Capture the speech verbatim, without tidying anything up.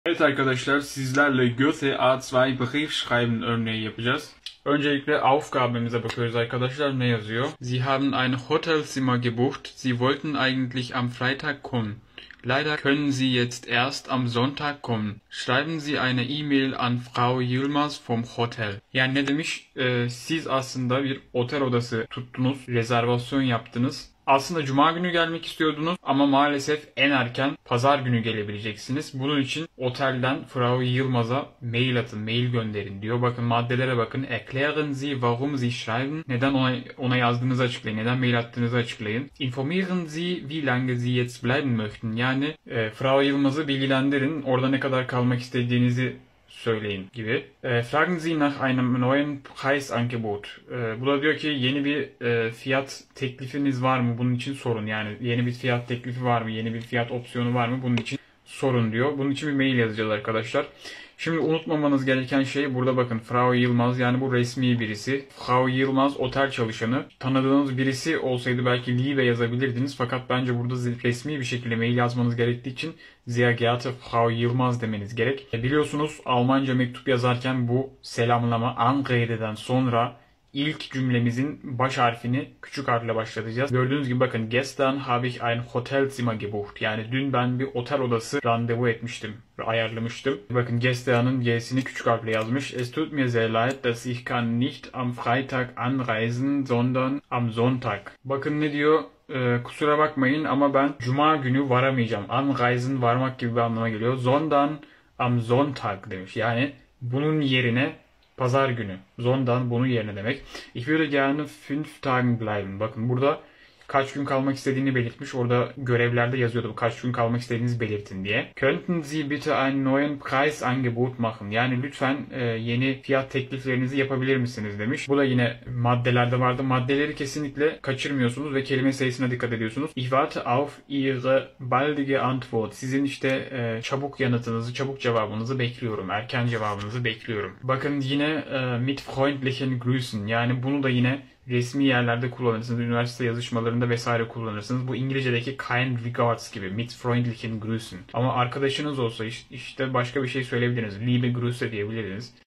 Evet arkadaşlar, sizlerle Goethe A iki Briefschreiben örneği yapacağız. Öncelikle Aufgaben'imize bakıyoruz arkadaşlar. Ne yazıyor? Sie haben ein Hotelzimmer gebucht. Sie wollten eigentlich am Freitag kommen. Leider können Sie jetzt erst am Sonntag kommen. Schreiben Sie eine E-Mail an Frau Yilmaz vom Hotel. Yani ne demiş? Ee, siz aslında bir otel odası tuttunuz, rezervasyon yaptınız. Aslında cuma günü gelmek istiyordunuz ama maalesef en erken pazar günü gelebileceksiniz. Bunun için otelden Frau Yılmaz'a mail atın, mail gönderin diyor. Bakın maddelere bakın. Erklären Sie warum Sie schreiben. Neden ona, ona yazdığınızı açıklayın. Neden mail attığınızı açıklayın. Informieren Sie wie lange Sie jetzt bleiben möchten. Yani e, Frau Yılmaz'ı bilgilendirin. Orada ne kadar kalmak istediğinizi söyleyin gibi. E, fragen Sie nach einem neuen Preisangebot. E, bu da diyor ki yeni bir e, fiyat teklifiniz var mı? Bunun için sorun. Yani yeni bir fiyat teklifi var mı? Yeni bir fiyat opsiyonu var mı? Bunun için sorun diyor. Bunun için bir mail yazacağız arkadaşlar. Şimdi unutmamanız gereken şey burada bakın. Frau Yılmaz, yani bu resmi birisi. Frau Yılmaz otel çalışanı. Tanıdığınız birisi olsaydı belki Liebe yazabilirdiniz. Fakat bence burada resmi bir şekilde mail yazmanız gerektiği için Sehr geehrte Frau Yılmaz demeniz gerek. E biliyorsunuz Almanca mektup yazarken bu selamlama Anrede'den sonra İlk cümlemizin baş harfini küçük harfle başlatacağız. Gördüğünüz gibi bakın. Gestern habe ich ein Hotelzimmer gebucht. Yani dün ben bir otel odası randevu etmiştim ve ayarlamıştım. Bakın gestern'ın G'sini küçük harfle yazmış. Es tut mir sehr leid, dass ich kann nicht am Freitag anreisen, sondern am Sonntag. Bakın ne diyor? Ee, kusura bakmayın ama ben cuma günü varamayacağım. Anreisen varmak gibi bir anlama geliyor. Sondern am Sonntag demiş. Yani bunun yerine pazar günü. Zondan bunun yerine demek. Ich würde gerne fünf Tagen bleiben. Bakın burada kaç gün kalmak istediğini belirtmiş. Orada görevlerde yazıyordu kaç gün kalmak istediğinizi belirtin diye. Könnten Sie bitte einen neuen Preisangebot machen? Yani lütfen e, yeni fiyat tekliflerinizi yapabilir misiniz demiş. Bu da yine maddelerde vardı. Maddeleri kesinlikle kaçırmıyorsunuz ve kelime sayısına dikkat ediyorsunuz. Ich warte auf Ihre baldige Antwort. Sizin işte e, çabuk yanıtınızı, çabuk cevabınızı bekliyorum. Erken cevabınızı bekliyorum. Bakın yine e, mit freundlichen Grüßen. Yani bunu da yine resmi yerlerde kullanırsınız. Üniversite yazışmalarında vesaire kullanırsınız. Bu İngilizce'deki kind regards gibi. Mit freundlichen Grüßen. Ama arkadaşınız olsa işte başka bir şey söyleyebilirsiniz. Liebe Grüße diyebilirsiniz.